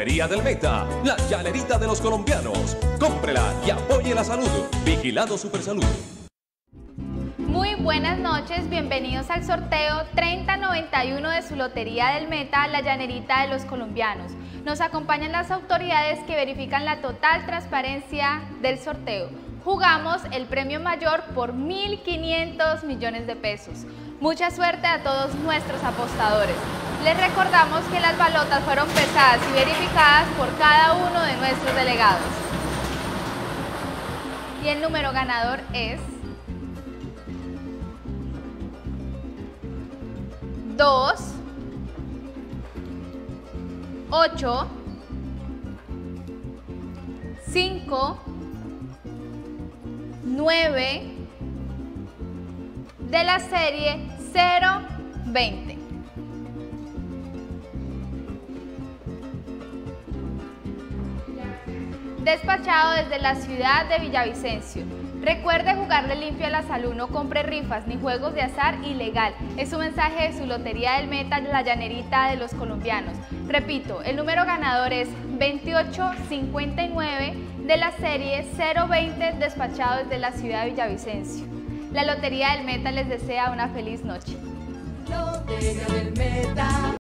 Lotería del Meta, la llanerita de los colombianos. Cómprela y apoye la salud. Vigilado Supersalud. Muy buenas noches, bienvenidos al sorteo 3091 de su Lotería del Meta, la llanerita de los colombianos. Nos acompañan las autoridades que verifican la total transparencia del sorteo. Jugamos el premio mayor por 1.500 millones de pesos. Mucha suerte a todos nuestros apostadores. Les recordamos que las balotas fueron pesadas y verificadas por cada uno de nuestros delegados. Y el número ganador es 2, 8, 5, 9 de la serie 020. Despachado desde la ciudad de Villavicencio. Recuerde jugarle limpio a la salud, no compre rifas ni juegos de azar ilegal. Es un mensaje de su Lotería del Meta, la llanerita de los colombianos. Repito, el número ganador es 2859 de la serie 020, despachado desde la ciudad de Villavicencio. La Lotería del Meta les desea una feliz noche. Lotería del Meta.